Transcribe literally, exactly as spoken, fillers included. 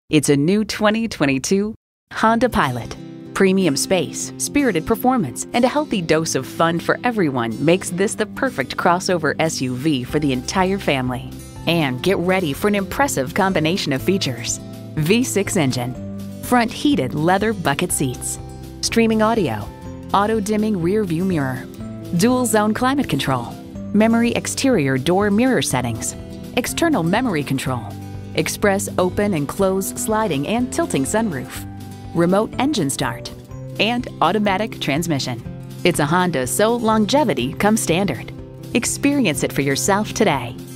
It's a new twenty twenty-two Honda Pilot. Premium space, spirited performance, and a healthy dose of fun for everyone makes this the perfect crossover S U V for the entire family. And get ready for an impressive combination of features. V six engine, front heated leather bucket seats, streaming audio, auto-dimming rear view mirror, dual zone climate control, memory exterior door mirror settings, external memory control, express open and close sliding and tilting sunroof, remote engine start, and automatic transmission. It's a Honda, so longevity comes standard. Experience it for yourself today.